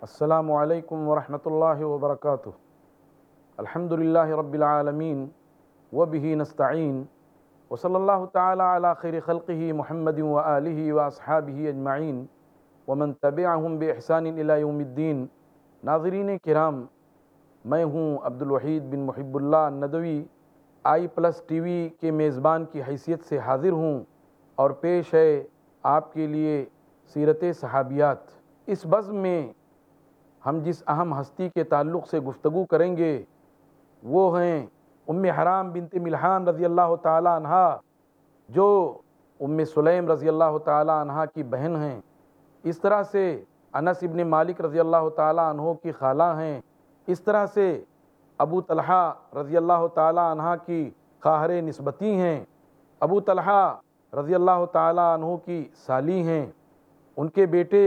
السلام علیکم ورحمۃ اللہ وبرکاتہ۔ الحمد للہ رب العالمین وبہ نستعین وصلی اللہ تعالی علی خیر خلقہ محمد وآلہ واصحابہ اجمعین ومن تبعہم بإحسان الی یوم الدین۔ ناظرین کرام، میں ہوں Abdulwahid bin Muhibullah Nadvi, I plus T V کے میزبان کی حیثیت سے حاضر ہوں اور پیش ہے آپ کے لیے سیرت صحابیات۔ اس بزم میں ہم جس اہم ہستی کے تعلق سے گفتگو کریں گے وہ ہیں ام حرام بنت ملحان رضی اللہ تعالی عنہ، جو ام سلیم رضی اللہ تعالی عنہ کی بہن ہیں۔ اس طرح سے انس ابن مالک رضی اللہ تعالی عنہ کی خالہ ہیں۔ اس طرح سے ابو طلحہ رضی اللہ تعالی عنہ کی خواہر نسبتی ہیں۔ ابو طلحہ رضی اللہ تعالی عنہ کی سالی ہیں۔ ان کے بیٹے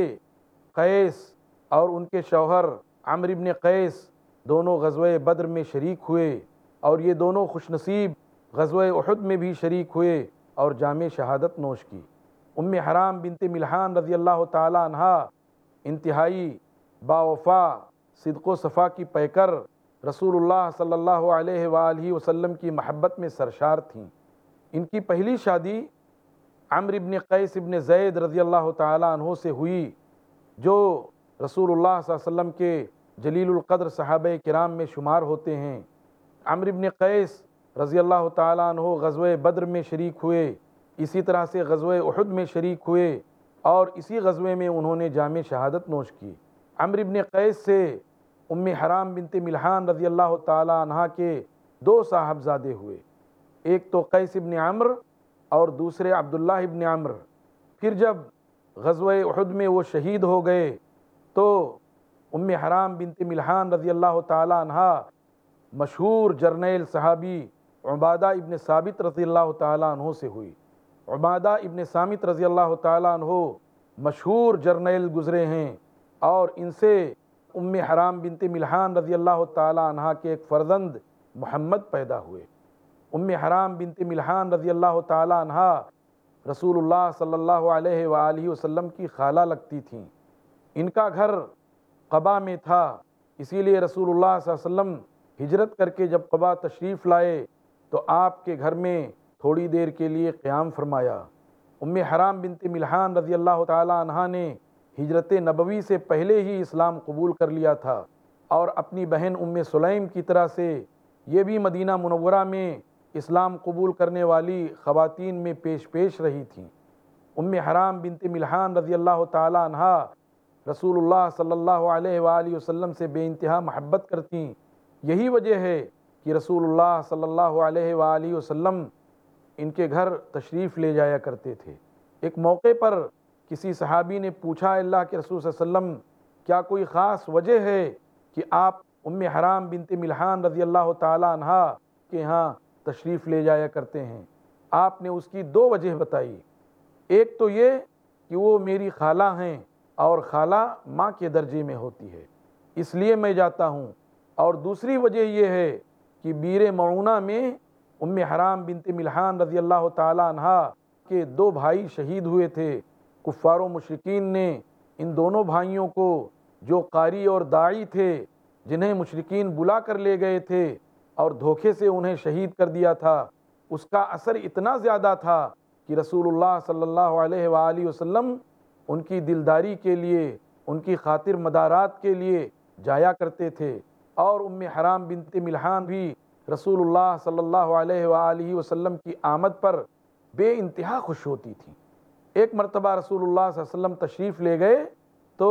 قیس اور ان کے شوہر عمرو ابن قیس دونوں غزوہ بدر میں شریک ہوئے، اور یہ دونوں خوش نصیب غزوہ احد میں بھی شریک ہوئے اور جام شہادت نوش کی۔ ام حرام بنت ملحان رضی اللہ تعالی عنہ انتہائی باوفا، صدق و صفا کی پیکر، رسول اللہ صلی اللہ علیہ وآلہ وسلم کی محبت میں سرشار تھیں۔ ان کی پہلی شادی عمرو ابن قیس ابن زید رضی اللہ تعالی عنہ سے ہوئی، جو رسول اللہ صلی اللہ علیہ وسلم کے جلیل القدر صحابہ کرام میں شمار ہوتے ہیں۔ عمرو ابن قیس رضی اللہ تعالی عنہ غزوہ بدر میں شریک ہوئے، اسی طرح سے غزوہ احد میں شریک ہوئے، اور اسی غزوے میں انہوں نے جام شہادت نوش کی۔ عمرو ابن قیس سے ام حرام بنت ملحان رضی اللہ تعالی عنہ کے دو صاحبزادے ہوئے، ایک تو قیس ابن عمرو اور دوسرے عبداللہ ابن عمرو۔ پھر جب غزوہ احد میں وہ شہید ہو گئے تو ام حرام بنت ملحان رضی اللہ تعالی عنہ مشہور جرنیل صحابی عبادہ ابن ثابت رضی اللہ تعالی عنہ سے ہوئی۔ عبادہ ابن ثابت رضی اللہ تعالی عنہ مشہور جرنیل گزرے ہیں، اور ان سے ام حرام بنت ملحان رضی اللہ تعالی عنہ کے ایک فرزند محمد پیدا ہوئے۔ ام حرام بنت ملحان رضی اللہ تعالی عنہ رسول اللہ صلی اللہ علیہ وآلہ وسلم کی خالہ لگتی تھیں۔ ان کا گھر قباء میں تھا، اسی لیے رسول اللہ صلی اللہ علیہ وسلم ہجرت کر کے جب قباء تشریف لائے تو آپ کے گھر میں تھوڑی دیر کے لیے قیام فرمایا۔ ام حرام بنت ملحان رضی اللہ تعالی عنہ نے ہجرت نبوی سے پہلے ہی اسلام قبول کر لیا تھا، اور اپنی بہن ام سلیم کی طرح سے یہ بھی مدینہ منورہ میں اسلام قبول کرنے والی خواتین میں پیش رہی تھیں۔ ام حرام بنت ملحان رضی اللہ تعالی عنہ رسول اللہ صلی اللہ علیہ وآلہ وسلم سے بے انتہا محبت کرتیں۔ یہی وجہ ہے کہ رسول اللہ صلی اللہ علیہ وآلہ وسلم ان کے گھر تشریف لے جایا کرتے تھے۔ ایک موقع پر کسی صحابی نے پوچھا، اللہ کے رسول صلی اللہ علیہ وسلم کیا کوئی خاص وجہ ہے کہ آپ ام حرام بنت ملحان رضی اللہ تعالی عنہ کے ہاں تشریف لے جایا کرتے ہیں؟ آپ نے اس کی دو وجہ بتائی۔ ایک تو یہ کہ وہ میری خالہ ہیں، اور خالہ ماں کے درجے میں ہوتی ہے، اس لیے میں جاتا ہوں، اور دوسری وجہ یہ ہے کہ بیر معونہ میں ام حرام بنت ملحان رضی اللہ تعالی عنہ کے دو بھائی شہید ہوئے تھے۔ کفار و مشرکین نے ان دونوں بھائیوں کو، جو قاری اور داعی تھے، جنہیں مشرکین بلا کر لے گئے تھے اور دھوکے سے انہیں شہید کر دیا تھا، اس کا اثر اتنا زیادہ تھا کہ رسول اللہ صلی اللہ علیہ وآلہ وسلم ان کی دلداری کے لیے، ان کی خاطر مدارات کے لیے جایا کرتے تھے، اور ام حرام بنت ملحان بھی رسول اللہ صلی اللہ علیہ وآلہ وسلم کی آمد پر بے انتہا خوش ہوتی تھیں۔ ایک مرتبہ رسول اللہ صلی اللہ علیہ وسلم تشریف لے گئے تو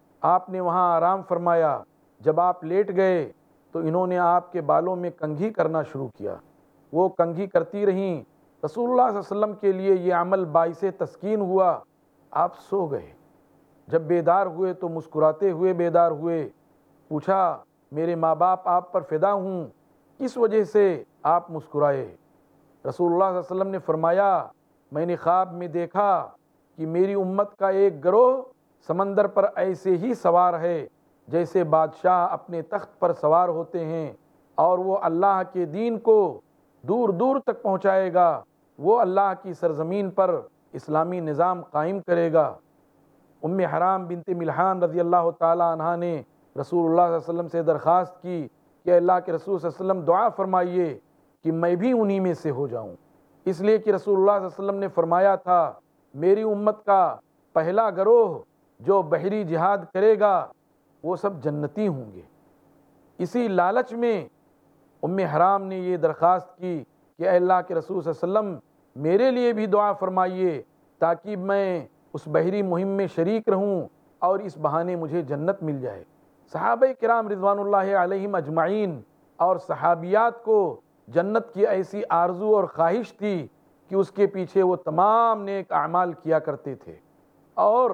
آپ نے وہاں آرام فرمایا۔ جب آپ لیٹ گئے تو انہوں نے آپ کے بالوں میں کنگھی کرنا شروع کیا۔ وہ کنگھی کرتی رہیں۔ رسول اللہ صلی اللہ علیہ وسلم کے لیے یہ عمل باعث تسکین ہوا۔ آپ سو گئے۔ جب بیدار ہوئے تو مسکراتے ہوئے بیدار ہوئے۔ پوچھا، میرے ماں باپ آپ پر فدا ہوں، کس وجہ سے آپ مسکرائے؟ رسول اللہ صلی اللہ علیہ وسلم نے فرمایا، میں نے خواب میں دیکھا کہ میری امت کا ایک گروہ سمندر پر ایسے ہی سوار ہے جیسے بادشاہ اپنے تخت پر سوار ہوتے ہیں، اور وہ اللہ کے دین کو دور دور تک پہنچائے گا، وہ اللہ کی سرزمین پر اسلامی نظام قائم کرے گا۔ حرام بنت ملحان رضی اللہ تعالیٰ عنہ نے رسول اللہ صلی اللہ علیہ وسلم سے درخواست کی کہ اللہ کے رسول صلی اللہ علیہ وسلم دعا فرمائیے کہ میں بھی انہی میں سے ہو جاؤں، اس لیے کہ رسول اللہ صلی اللہ علیہ وسلم نے فرمایا تھا میری امت کا پہلا گروہ جو بحری جہاد کرے گا وہ سب جنتی ہوں گے۔ اسی لالچ میں حرام نے یہ درخواست کی کہ اے اللہ کے رسول صلی اللہ علیہ وسلم میرے لیے بھی دعا فرمائیے تاکہ میں اس بحری مہم میں شریک رہوں اور اس بہانے مجھے جنت مل جائے۔ صحابہ کرام رضوان اللہ علیہم اجمعین اور صحابیات کو جنت کی ایسی آرزو اور خواہش تھی کہ اس کے پیچھے وہ تمام نیک اعمال کیا کرتے تھے، اور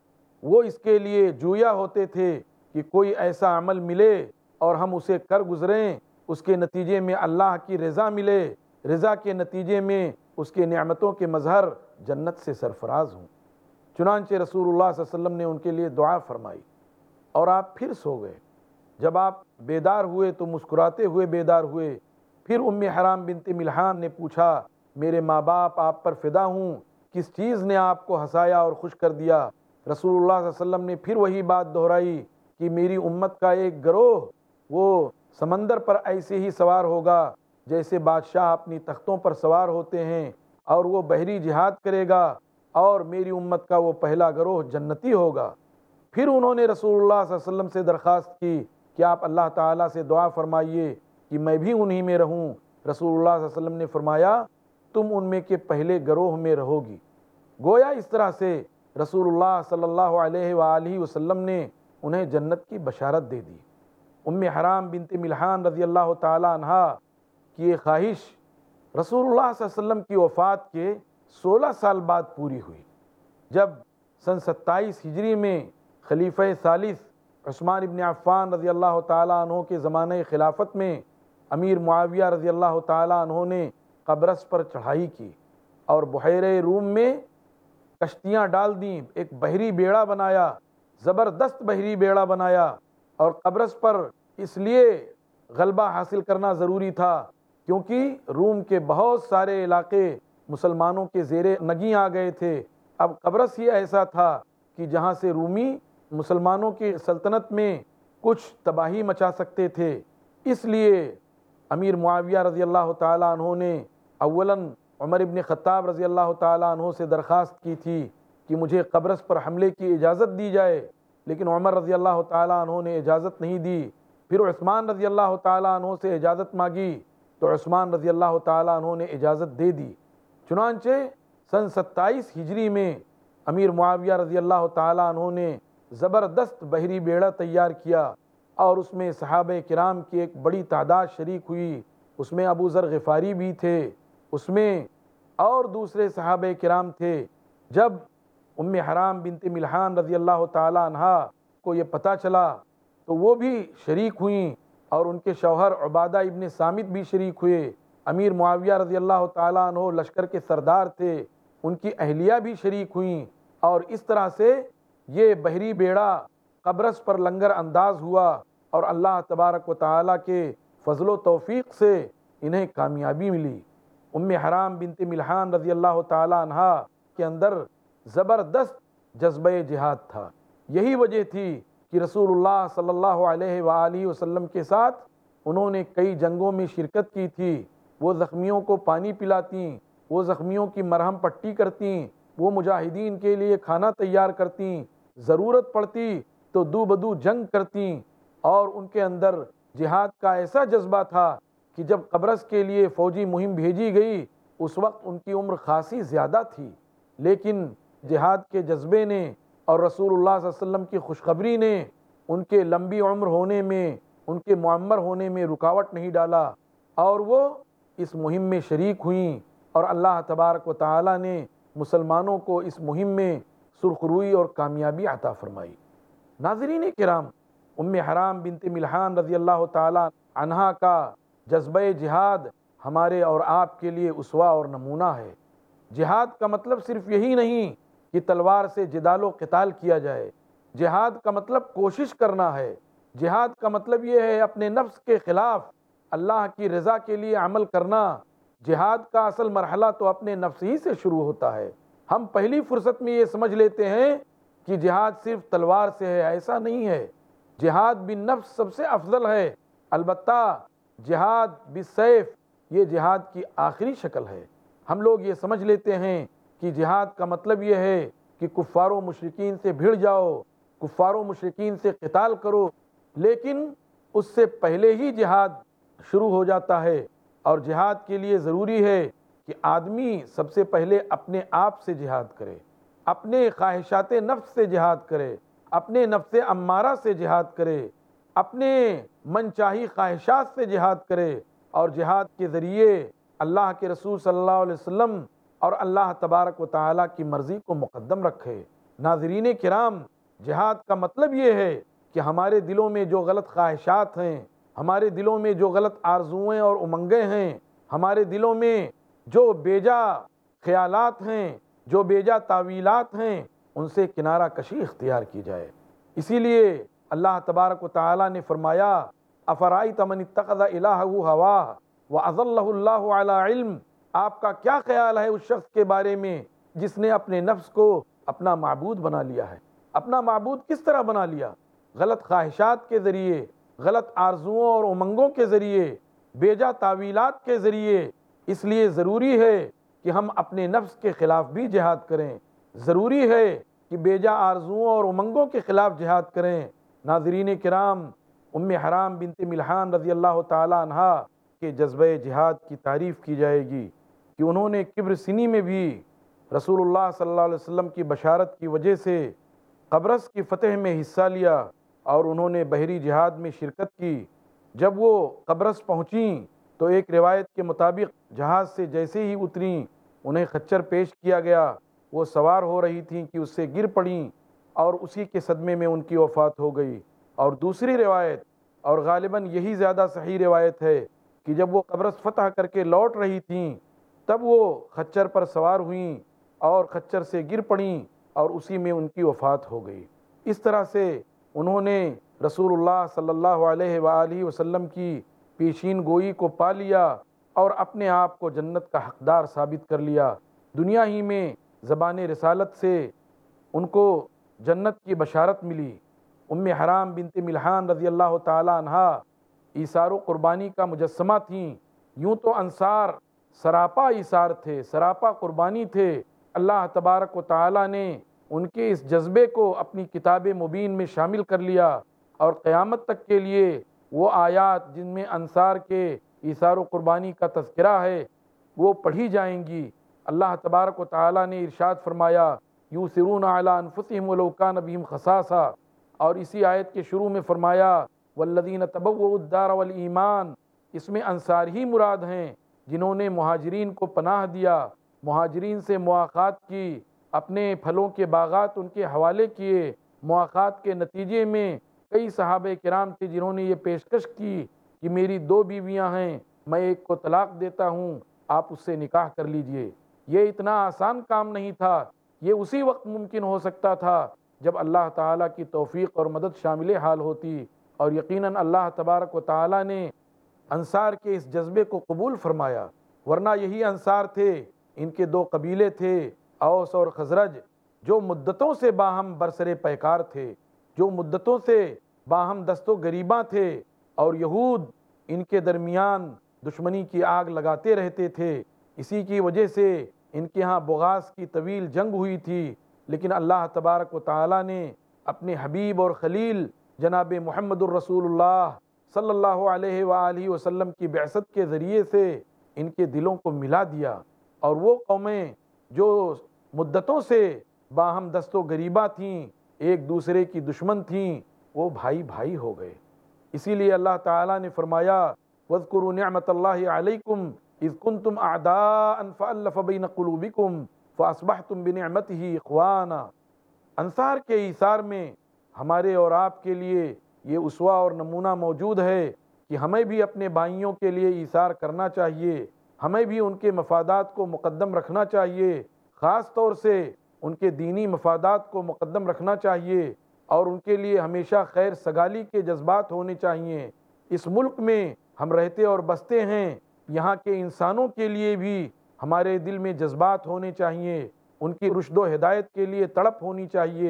وہ اس کے لیے جویا ہوتے تھے کہ کوئی ایسا عمل ملے اور ہم اسے کر گزریں، اس کے نتیجے میں اللہ کی رضا ملے، رضا کے نتیجے میں اس کے نعمتوں کے مظہر جنت سے سرفراز ہوں۔ چنانچہ رسول اللہ صلی اللہ علیہ وسلم نے ان کے لیے دعا فرمائی اور آپ پھر سو گئے۔ جب آپ بیدار ہوئے تو مسکراتے ہوئے بیدار ہوئے۔ پھر حرام بنت ملحان نے پوچھا میرے ماں باپ آپ پر فدا ہوں، کس چیز نے آپ کو ہنسایا اور خوش کر دیا؟ رسول اللہ صلی اللہ علیہ وسلم نے پھر وہی بات دہرائی کہ میری امت کا ایک گروہ وہ سمندر پر ایسے ہی سوار ہوگا جیسے بادشاہ اپنی تختوں پر سوار ہوتے ہیں، اور وہ بحری جہاد کرے گا، اور میری امت کا وہ پہلا گروہ جنتی ہوگا۔ پھر انہوں نے رسول اللہ صلی اللہ علیہ وسلم سے درخواست کی کہ آپ اللہ تعالیٰ سے دعا فرمائیے کہ میں بھی انہی میں رہوں۔ رسول اللہ صلی اللہ علیہ وسلم نے فرمایا تم ان میں کے پہلے گروہ میں رہو گی۔ گویا اس طرح سے رسول اللہ صلی اللہ علیہ وآلہ وسلم نے انہیں جنت کی بشارت دے دی۔ حرام بنت ملحان رضی اللہ تعالی عنہ کی یہ خواہش رسول اللہ صلی اللہ علیہ وسلم کی وفات کے 16 سال بعد پوری ہوئی، جب سن 27 ہجری میں خلیفہ ثالث عثمان ابن عفان رضی اللہ تعالیٰ عنہ کے زمانہ خلافت میں امیر معاویہ رضی اللہ تعالیٰ عنہ نے قبرص پر چڑھائی کی اور بحیرہ روم میں کشتیاں ڈال دیں، ایک بحری بیڑا بنایا، زبردست بحری بیڑا بنایا، اور قبرص پر اس لیے غلبہ حاصل کرنا ضروری تھا کیونکہ روم کے بہت سارے علاقے مسلمانوں کے زیر نگیں آ گئے تھے۔ اب قبرص ہی ایسا تھا کہ جہاں سے رومی مسلمانوں کی سلطنت میں کچھ تباہی مچا سکتے تھے، اس لیے امیر معاویہ رضی اللہ تعالیٰ عنہ نے اولاً عمر ابن خطاب رضی اللہ تعالیٰ عنہ سے درخواست کی تھی کہ مجھے قبرص پر حملے کی اجازت دی جائے، لیکن عمر رضی اللہ تعالیٰ عنہ نے اجازت نہیں دی۔ پھر عثمان رضی اللہ تعالیٰ عنہ سے اجازت مانگی تو عثمان رضی اللہ تعالیٰ عنہ نے اجازت دے دی۔ چنانچہ سن 27 ہجری میں امیر معاویہ رضی اللہ تعالیٰ عنہ نے زبردست بحری بیڑا تیار کیا، اور اس میں صحابہ کرام کی ایک بڑی تعداد شریک ہوئی۔ اس میں ابو ذر غفاری بھی تھے، اس میں اور دوسرے صحابہ کرام تھے۔ جب حرام بنت ملحان رضی اللہ تعالیٰ عنہ کو یہ پتہ چلا تو وہ بھی شریک ہوئیں، اور ان کے شوہر عبادہ ابن صامت بھی شریک ہوئے۔ امیر معاویہ رضی اللہ تعالیٰ عنہ لشکر کے سردار تھے، ان کی اہلیہ بھی شریک ہوئیں، اور اس طرح سے یہ بحری بیڑا قبرص پر لنگر انداز ہوا، اور اللہ تبارک و تعالیٰ کے فضل و توفیق سے انہیں کامیابی ملی۔ حرام بنت ملحان رضی اللہ تعالیٰ عنہ کے اندر زبردست جذبہ جہاد تھا۔ یہی وجہ تھی کہ رسول اللہ صلی اللہ علیہ وآلہ وسلم کے ساتھ انہوں نے کئی جنگوں میں شرکت کی تھی۔ وہ زخمیوں کو پانی پلاتیں، وہ زخمیوں کی مرہم پٹی کرتیں، وہ مجاہدین کے لیے کھانا تیار کرتیں، ضرورت پڑتی تو دو بدو جنگ کرتیں، اور ان کے اندر جہاد کا ایسا جذبہ تھا کہ جب قبرص کے لیے فوجی مہم بھیجی گئی اس وقت ان کی عمر خاصی زیادہ تھی، لیکن جہاد کے جذبے نے اور رسول اللہ صلی اللہ علیہ وسلم کی خوشخبری نے ان کے لمبی عمر ہونے میں، ان کے معمر ہونے میں رکاوٹ نہیں ڈالا، اور وہ اس مہم میں شریک ہوئیں، اور اللہ تبارک و تعالی نے مسلمانوں کو اس مہم میں سرخروئی اور کامیابی عطا فرمائی۔ ناظرین کرام، حرام بنت ملحان رضی اللہ تعالی عنہا کا جذبہ جہاد ہمارے اور آپ کے لیے اسوہ اور نمونہ ہے۔ جہاد کا مطلب صرف یہی نہیں کہ تلوار سے جدال و قتال کیا جائے، جہاد کا مطلب کوشش کرنا ہے، جہاد کا مطلب یہ ہے اپنے نفس کے خلاف اللہ کی رضا کے لیے عمل کرنا۔ جہاد کا اصل مرحلہ تو اپنے نفس ہی سے شروع ہوتا ہے۔ ہم پہلی فرصت میں یہ سمجھ لیتے ہیں کہ جہاد صرف تلوار سے ہے، ایسا نہیں ہے۔ جہاد بالنفس سب سے افضل ہے، البتہ جہاد بالسیف یہ جہاد کی آخری شکل ہے۔ ہم لوگ یہ سمجھ لیتے ہیں کہ جہاد کا مطلب یہ ہے کہ کفار و مشرکین سے بھیڑ جاؤ، کفار و مشرکین سے قتال کرو، لیکن اس سے پہلے ہی جہاد شروع ہو جاتا ہے۔ اور جہاد کے لیے ضروری ہے کہ آدمی سب سے پہلے اپنے آپ سے جہاد کرے، اپنے خواہشات نفس سے جہاد کرے، اپنے نفس امارہ سے جہاد کرے، اپنے من چاہی خواہشات سے جہاد کرے، اور جہاد کے ذریعے اللہ کے رسول صلی اللہ علیہ وسلم اور اللہ تبارک و تعالیٰ کی مرضی کو مقدم رکھے۔ ناظرین کرام، جہاد کا مطلب یہ ہے کہ ہمارے دلوں میں جو غلط خواہشات ہیں، ہمارے دلوں میں جو غلط آرزوئیں اور امنگیں ہیں، ہمارے دلوں میں جو بیجا خیالات ہیں، جو بیجا تعویلات ہیں، ان سے کنارہ کشی اختیار کی جائے۔ اسی لیے اللہ تبارک و تعالیٰ نے فرمایا افرأیت من اتخذ الہہ ہواہ واضلہ اللہ علی علم، آپ کا کیا خیال ہے اس شخص کے بارے میں جس نے اپنے نفس کو اپنا معبود بنا لیا ہے؟ اپنا معبود کس طرح بنا لیا؟ غلط خواہشات کے ذریعے، غلط آرزوؤں اور امنگوں کے ذریعے، بیجا تعویلات کے ذریعے۔ اس لیے ضروری ہے کہ ہم اپنے نفس کے خلاف بھی جہاد کریں، ضروری ہے کہ بیجا آرزوؤں اور امنگوں کے خلاف جہاد کریں۔ ناظرین کرام، ام حرام بنت ملحان رضی اللہ تعالی عنہا کے جذبہ جہاد کی تعریف کی جائے گی کہ انہوں نے کبر سنی میں بھی رسول اللہ صلی اللہ علیہ وسلم کی بشارت کی وجہ سے قبرص کی فتح میں حصہ لیا، اور انہوں نے بحری جہاد میں شرکت کی۔ جب وہ قبرص پہنچیں تو ایک روایت کے مطابق جہاز سے جیسے ہی اتریں انہیں خچر پیش کیا گیا، وہ سوار ہو رہی تھیں کہ اس سے گر پڑیں اور اسی کے صدمے میں ان کی وفات ہو گئی۔ اور دوسری روایت، اور غالباً یہی زیادہ صحیح روایت ہے، کہ جب وہ قبرص فتح کر کے لوٹ رہی تھیں تب وہ خچر پر سوار ہوئیں اور خچر سے گر پڑیں اور اسی میں ان کی وفات ہو گئی۔ اس طرح سے انہوں نے رسول اللہ صلی اللہ علیہ وآلہ وسلم کی پیشین گوئی کو پا لیا اور اپنے آپ کو جنت کا حقدار ثابت کر لیا۔ دنیا ہی میں زبان رسالت سے ان کو جنت کی بشارت ملی۔ ام حرام بنت ملحان رضی اللہ تعالی عنہا ایثار و قربانی کا مجسمہ تھیں۔ یوں تو انصار سراپا ایثار تھے، سراپا قربانی تھے۔ اللہ تبارک و تعالی نے ان کے اس جذبے کو اپنی کتاب مبین میں شامل کر لیا، اور قیامت تک کے لیے وہ آیات جن میں انصار کے ایثار و قربانی کا تذکرہ ہے وہ پڑھی جائیں گی۔ اللہ تبارک و تعالی نے ارشاد فرمایا یؤثرون علی انفسہم ولو کان بہم خصاصہ، اور اسی آیت کے شروع میں فرمایا والذین تبوؤا الدار والایمان، اس میں انصار ہی مراد ہیں جنہوں نے مہاجرین کو پناہ دیا، مہاجرین سے مواخات کی، اپنے پھلوں کے باغات ان کے حوالے کیے۔ مواخات کے نتیجے میں کئی صحابہ کرام تھے جنہوں نے یہ پیشکش کی کہ میری 2 بیویاں ہیں، میں ایک کو طلاق دیتا ہوں، آپ اس سے نکاح کر لیجئے۔ یہ اتنا آسان کام نہیں تھا، یہ اسی وقت ممکن ہو سکتا تھا جب اللہ تعالیٰ کی توفیق اور مدد شامل حال ہوتی، اور یقیناً اللہ تبارک و تعالیٰ نے انصار کے اس جذبے کو قبول فرمایا، ورنہ یہی انصار تھے، ان کے 2 قبیلے تھے، اوس اور خزرج، جو مدتوں سے باہم برسر پیکار تھے، جو مدتوں سے باہم دست و گریباں تھے، اور یہود ان کے درمیان دشمنی کی آگ لگاتے رہتے تھے۔ اسی کی وجہ سے ان کے ہاں بغاض کی طویل جنگ ہوئی تھی، لیکن اللہ تبارک و تعالیٰ نے اپنے حبیب اور خلیل جناب محمد الرسول اللہ صلی اللہ علیہ وآلہ وسلم کی بعثت کے ذریعے سے ان کے دلوں کو ملا دیا، اور وہ قومیں جو مدتوں سے باہم دست و گریباں تھیں، ایک دوسرے کی دشمن تھیں، وہ بھائی بھائی ہو گئے۔ اسی لیے اللہ تعالیٰ نے فرمایا وَاذْكُرُوا نِعْمَةَ اللَّهِ عَلَيْكُمْ إِذْ كُنْتُمْ أَعْدَاءً فَأَلَّفَ بَيْنَ قُلُوبِكُمْ فَأَصْبَحْتُمْ بِنِعْمَتِهِ إِخْوَانًا۔ انصار کے ایثار میں ہمارے اور آپ کے لیے یہ اسوہ اور نمونہ موجود ہے کہ ہمیں بھی اپنے بھائیوں کے لیے ایثار کرنا چاہیے، ہمیں بھی ان کے مفادات کو مقدم رکھنا چاہیے، خاص طور سے ان کے دینی مفادات کو مقدم رکھنا چاہیے، اور ان کے لیے ہمیشہ خیر سگالی کے جذبات ہونے چاہیے۔ اس ملک میں ہم رہتے اور بستے ہیں، یہاں کے انسانوں کے لیے بھی ہمارے دل میں جذبات ہونے چاہیے، ان کی رشد و ہدایت کے لیے تڑپ ہونی چاہیے۔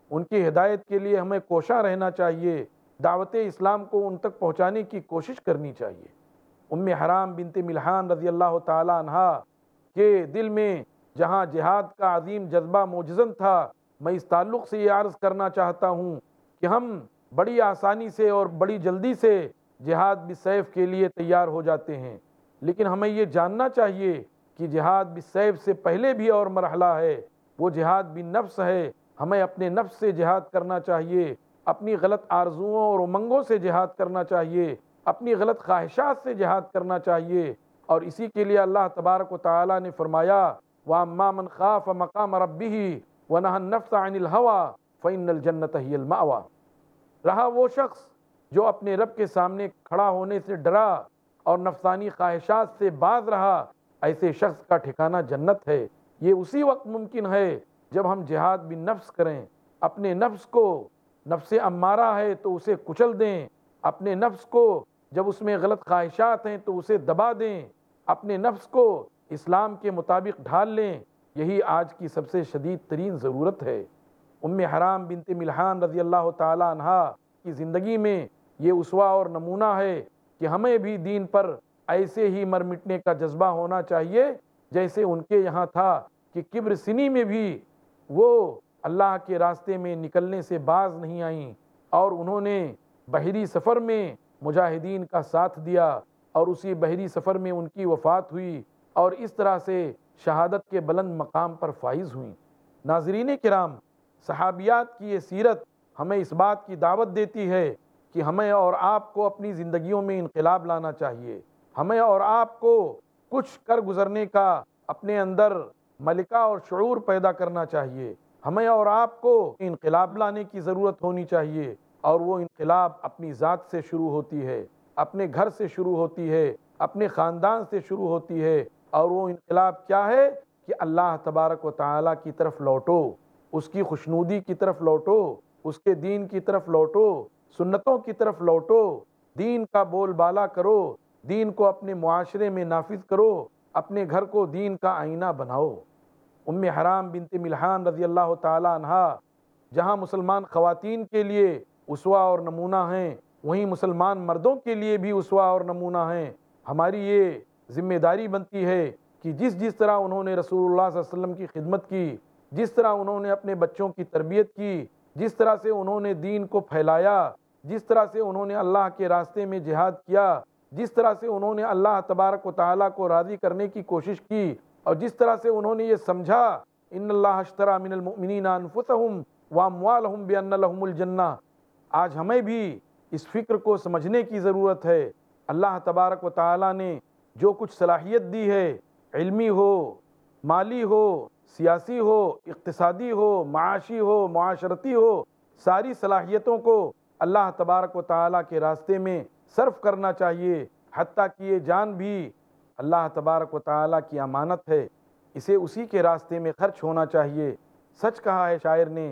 ان کی ہدایت کے لیے ہمیں کوشاں رہنا چاہیے، دعوت اسلام کو ان تک پہنچانے کی کوشش کرنی چاہیے۔ ام حرام بنت ملحان رضی اللہ تعالی عنہا کے دل میں جہاں جہاد کا عظیم جذبہ موجزن تھا، میں اس تعلق سے یہ عرض کرنا چاہتا ہوں کہ ہم بڑی آسانی سے اور بڑی جلدی سے جہاد بالسیف کے لیے تیار ہو جاتے ہیں، لیکن ہمیں یہ جاننا چاہیے کہ جہاد بالسیف سے پہلے بھی اور مرحلہ ہے، وہ جہاد بالنفس ہے۔ ہمیں اپنے نفس سے جہاد کرنا چاہیے، اپنی غلط آرزوؤں اور امنگوں سے جہاد کرنا چاہیے، اپنی غلط خواہشات سے جہاد کرنا چاہیے، اور اسی کے لیے اللہ تبارک و تعالی نے فرمایا وَأَمَّا مَنْ خَافَ مَقَامَ رَبِّهِ وَنَهَى النَّفْسَ عَنِ الْهَوَىٰ فَإِنَّ الْجَنَّةَ هِيَ الْمَأْوَىٰ۔ رہا وہ شخص جو اپنے رب کے سامنے کھڑا ہونے سے ڈرا اور نفسانی خواہشات سے باز رہا، ایسے شخص کا ٹھکانہ جنت ہے۔ یہ اسی وقت ممکن ہے جب ہم جہاد بالنفس کریں، اپنے نفس کو، نفس امارہ ہے تو اسے کچل دیں، اپنے نفس کو جب اس میں غلط خواہشات ہیں تو اسے دبا دیں، اپنے نفس کو اسلام کے مطابق ڈھال لیں۔ یہی آج کی سب سے شدید ترین ضرورت ہے۔ ام حرام بنت ملحان رضی اللہ تعالی عنہا کی زندگی میں یہ اسوہ اور نمونہ ہے کہ ہمیں بھی دین پر ایسے ہی مر مٹنے کا جذبہ ہونا چاہیے جیسے ان کے یہاں تھا، کہ کبر سنی میں بھی وہ اللہ کے راستے میں نکلنے سے باز نہیں آئیں، اور انہوں نے بحری سفر میں مجاہدین کا ساتھ دیا، اور اسی بحری سفر میں ان کی وفات ہوئی، اور اس طرح سے شہادت کے بلند مقام پر فائز ہوئیں۔ ناظرین کرام، صحابیات کی یہ سیرت ہمیں اس بات کی دعوت دیتی ہے کہ ہمیں اور آپ کو اپنی زندگیوں میں انقلاب لانا چاہیے، ہمیں اور آپ کو کچھ کر گزرنے کا اپنے اندر ملکہ اور شعور پیدا کرنا چاہیے، ہمیں اور آپ کو انقلاب لانے کی ضرورت ہونی چاہیے، اور وہ انقلاب اپنی ذات سے شروع ہوتی ہے، اپنے گھر سے شروع ہوتی ہے، اپنے خاندان سے شروع ہوتی ہے، اور وہ انقلاب کیا ہے کہ اللہ تبارک و تعالیٰ کی طرف لوٹو، اس کی خوشنودی کی طرف لوٹو، اس کے دین کی طرف لوٹو، سنتوں کی طرف لوٹو، دین کا بول بالا کرو، دین کو اپنے معاشرے میں نافذ کرو، اپنے گھر کو دین کا آئینہ بناؤ۔ ام حرام بنت ملحان رضی اللہ تعالی عنہا جہاں مسلمان خواتین کے لیے اسوہ اور نمونہ ہیں، وہیں مسلمان مردوں کے لیے بھی اسوہ اور نمونہ ہیں۔ ہماری یہ ذمہ داری بنتی ہے کہ جس طرح انہوں نے رسول اللہ صلی اللہ علیہ وسلم کی خدمت کی، جس طرح انہوں نے اپنے بچوں کی تربیت کی، جس طرح سے انہوں نے دین کو پھیلایا، جس طرح سے انہوں نے اللہ کے راستے میں جہاد کیا، جس طرح سے انہوں نے اللہ تبارک و تعالیٰ کو راضی کرنے کی کوشش کی، اور جس طرح سے انہوں نے یہ سمجھا ان اللہ اشتری من المؤمنین انفسہم واموالہم بان لہم الجنہ، آج ہمیں بھی اس فکر کو سمجھنے کی ضرورت ہے۔ اللہ تبارک و تعالیٰ نے جو کچھ صلاحیت دی ہے، علمی ہو، مالی ہو، سیاسی ہو، اقتصادی ہو، معاشی ہو، معاشرتی ہو، ساری صلاحیتوں کو اللہ تبارک و تعالیٰ کے راستے میں صرف کرنا چاہیے، حتیٰ کہ یہ جان بھی اللہ تبارک و تعالیٰ کی امانت ہے، اسے اسی کے راستے میں خرچ ہونا چاہیے۔ سچ کہا ہے شاعر نے،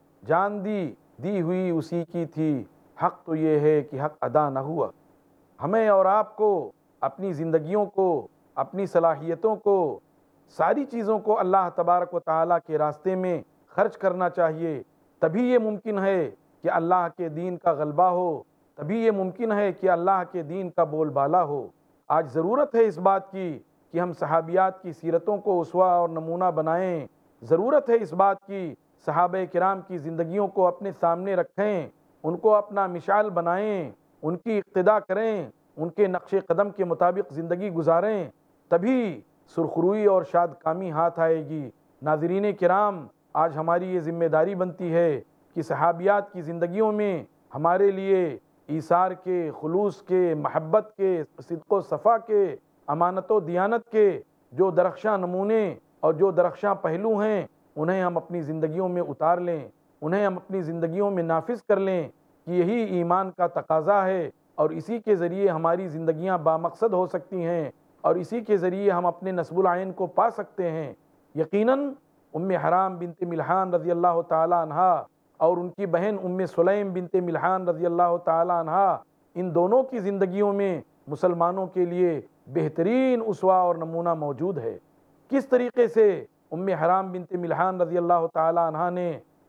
جان دی ہوئی اسی کی تھی، حق تو یہ ہے کہ حق ادا نہ ہوا۔ ہمیں اور آپ کو اپنی زندگیوں کو، اپنی صلاحیتوں کو، ساری چیزوں کو اللہ تبارک و تعالیٰ کے راستے میں خرچ کرنا چاہیے، تبھی یہ ممکن ہے کہ اللہ کے دین کا غلبہ ہو، تبھی یہ ممکن ہے کہ اللہ کے دین کا بول بالا ہو۔ آج ضرورت ہے اس بات کی کہ ہم صحابیات کی سیرتوں کو اسوہ اور نمونہ بنائیں، ضرورت ہے اس بات کی صحابہ کرام کی زندگیوں کو اپنے سامنے رکھیں، ان کو اپنا مشعل بنائیں، ان کی اقتداء کریں، ان کے نقش قدم کے مطابق زندگی گزاریں، تبھی سرخروئی اور شاد کامی ہاتھ آئے گی۔ ناظرین کرام، آج ہماری یہ ذمہ داری بنتی ہے کہ صحابیات کی زندگیوں میں ہمارے لیے ایثار کے، خلوص کے، محبت کے، صدق و صفا کے، امانت و دیانت کے جو درخشاں نمونے اور جو درخشاں پہلو ہیں، انہیں ہم اپنی زندگیوں میں اتار لیں، انہیں ہم اپنی زندگیوں میں نافذ کر لیں، کہ یہی ایمان کا تقاضا ہے، اور اسی کے ذریعے ہماری زندگیاں بامقصد ہو سکتی ہیں، اور اسی کے ذریعے ہم اپنے نصب العین کو پا سکتے ہیں۔ یقیناً ام حرام بنت ملحان رضی اللہ تعالی عنہا اور ان کی بہن ام سلیم بنت ملحان رضی اللہ تعالی عنہا، ان دونوں کی زندگیوں میں مسلمانوں کے لیے بہترین اسوہ اور نمونہ موجود ہے۔ کس طریقے سے ام حرام بنت ملحان رضی اللہ تعالی عنہا نے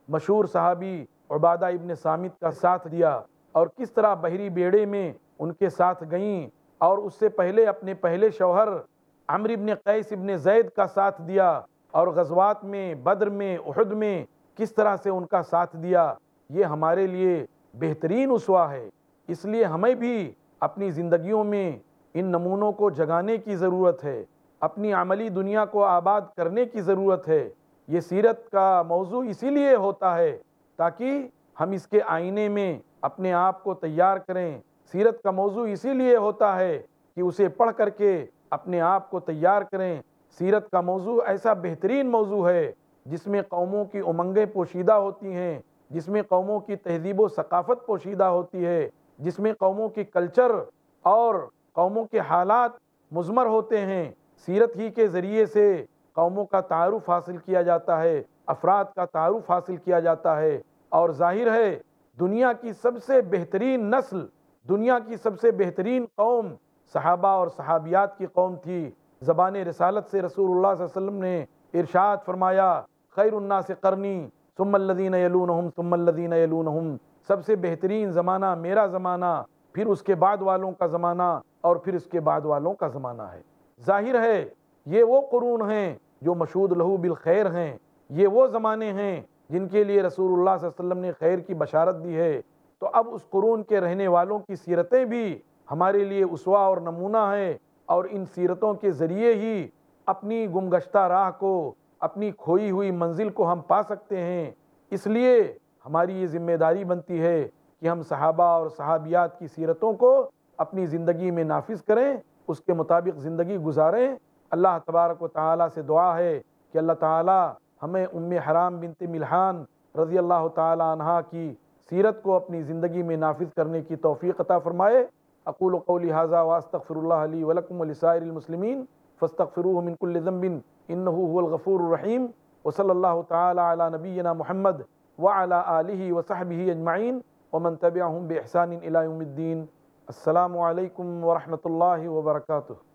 مشہور صحابی عبادہ ابن صامت کا ساتھ دیا، اور کس طرح بحری بیڑے میں ان کے ساتھ گئیں، اور اس سے پہلے اپنے پہلے شوہر عمرو ابن قیس ابن زید کا ساتھ دیا، اور غزوات میں، بدر میں، احد میں کس طرح سے ان کا ساتھ دیا، یہ ہمارے لیے بہترین اسوہ ہے۔ اس لیے ہمیں بھی اپنی زندگیوں میں ان نمونوں کو جگانے کی ضرورت ہے، اپنی عملی دنیا کو آباد کرنے کی ضرورت ہے۔ یہ سیرت کا موضوع اسی لیے ہوتا ہے تاکہ ہم اس کے آئینے میں اپنے آپ کو تیار کریں۔ سیرت کا موضوع اسی لیے ہوتا ہے کہ اسے پڑھ کر کے اپنے آپ کو تیار کریں۔ سیرت کا موضوع ایسا بہترین موضوع ہے جس میں قوموں کی امنگیں پوشیدہ ہوتی ہیں، جس میں قوموں کی تہذیب و ثقافت پوشیدہ ہوتی ہے، جس میں قوموں کی کلچر اور قوموں کے حالات مضمر ہوتے ہیں۔ سیرت ہی کے ذریعے سے قوموں کا تعارف حاصل کیا جاتا ہے، افراد کا تعارف حاصل کیا جاتا ہے، اور ظاہر ہے دنیا کی سب سے بہترین نسل، دنیا کی سب سے بہترین قوم صحابہ اور صحابیات کی قوم تھی۔ زبان رسالت سے رسول اللہ صلی اللہ علیہ وسلم نے ارشاد فرمایا، خیر الناس قرنی ثم الذین یلونہم ثم الذین یلونہم، سب سے بہترین زمانہ میرا زمانہ، پھر اس کے بعد والوں کا زمانہ، اور پھر اس کے بعد والوں کا زمانہ ہے۔ ظاہر ہے یہ وہ قرون ہیں جو مشہود لہو بالخیر ہیں، یہ وہ زمانے ہیں جن کے لیے رسول اللہ صلی اللہ علیہ وسلم نے خیر کی بشارت دی ہے۔ تو اب اس قرون کے رہنے والوں کی سیرتیں بھی ہمارے لیے اسوہ اور نمونہ ہیں، اور ان سیرتوں کے ذریعے ہی اپنی گمگشتہ راہ کو، اپنی کھوئی ہوئی منزل کو ہم پا سکتے ہیں۔ اس لیے ہماری یہ ذمہ داری بنتی ہے کہ ہم صحابہ اور صحابیات کی سیرتوں کو اپنی زندگی میں نافذ کریں، اس کے مطابق زندگی گزاریں۔ اللہ تبارک و تعالیٰ سے دعا ہے کہ اللہ تعالیٰ ہمیں ام حرام بنت ملحان رضی اللہ تعالیٰ عنہا کی سیرت کو اپنی زندگی میں نافذ کرنے کی توفیق عطا فرمائے۔ اقول قولی ھذا واستغفر اللہ لی ولکم ولسائر المسلمین فاستغفروہ من کل ذنب انہ هو الغفور الرحیم، وصلی اللہ تعالیٰ علی نبینا محمد وعلی آلہ وصحبہ اجمعین ومن تبعہم بإحسان الی یوم الدین۔ السلام علیکم ورحمۃ اللہ وبرکاتہ۔